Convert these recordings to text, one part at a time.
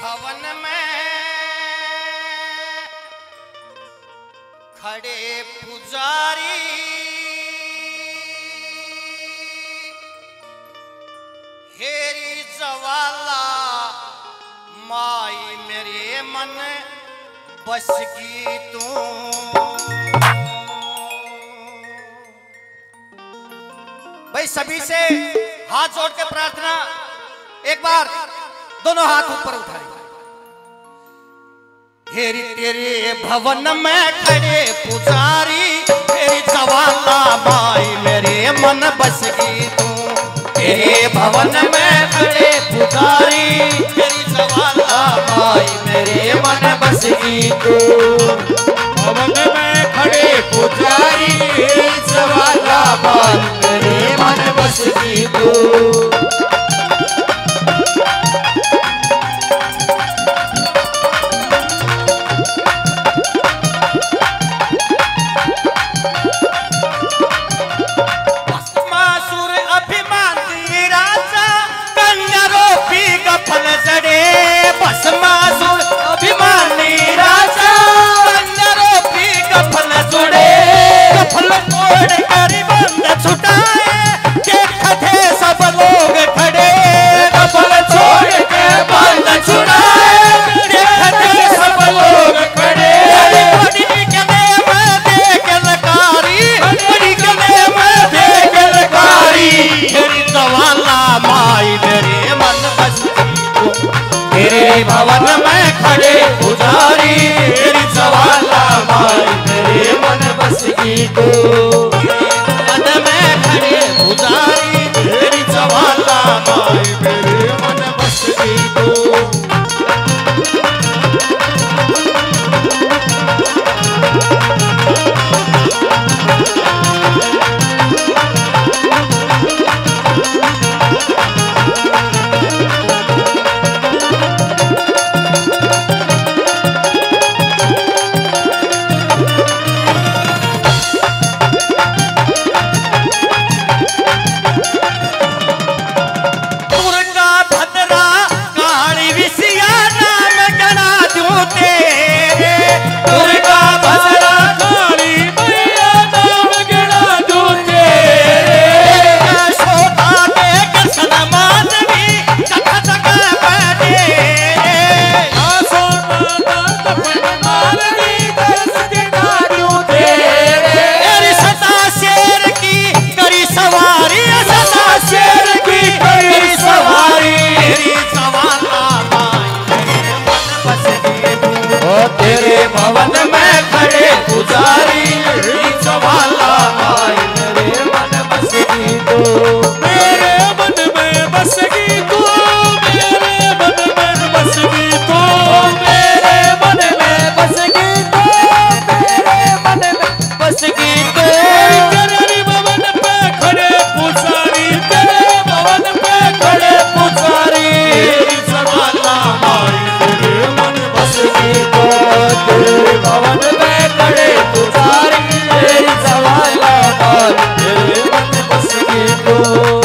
भवन में खड़े पुजारी, हेरी जवाला माई मेरे मन बस की तू। भाई सभी से हाथ जोड़ के प्रार्थना, एक बार दोनों हाथ ऊपर उठाए। हेरी तेरे भवन में खड़े पुजारी, हेरी जवाला माई मेरे मन बस की तू। तेरे भवन में खड़े पुजारी, हेरी जवाला माई मेरे मन बस की तू। भवन में खड़े पुजारी, हेरी जवाला माई मेरे मन बस की तू। भस्मासुर अभिमानी राजा, कंजरों की कफन जुड़े, कफन तोड़ कर बंद छुटाए, देखते सब लोग खड़े, कफन छोड़ के बंद छुड़ाए, देखते सब लोग खड़े। बड़ी गले में देख लकारी, बड़ी गले में देख लकारी, तेरी जवाला माई मेरे मन बस। तेरे भवन में खड़े पुजारी, तेरी जवाला माई मेरे मन बस की तू। भवन में खड़े पुजारी, तेरी जवाला माई मेरे मन बस की तू। तेरे भवन में खड़े पुजारी, तेरी जवाला माई मेरे मन बस की तू। मेरे मन में बस की तू, मेरे मन में बस की तू, मेरे मन में बस की तू, मेरे मन में बस की तू। तेरे भवन पे खड़े पुजारी, तेरे भवन पे खड़े पुजारी, तेरी जवाला माई मेरे मन बस की तू। तेरे भवन में खड़े पुजारी, तेरी जवाला माई मेरे मन बस की तू।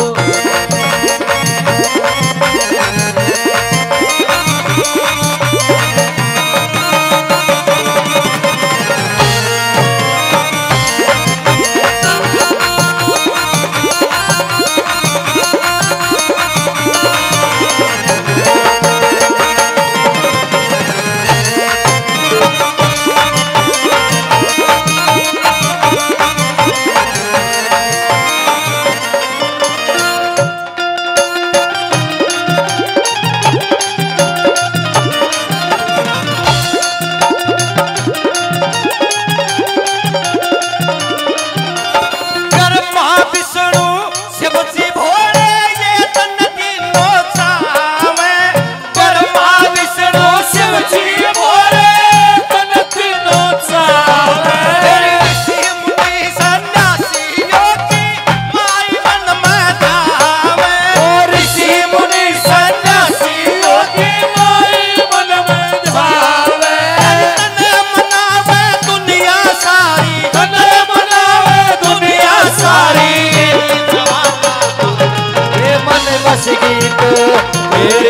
बस गीत तेरे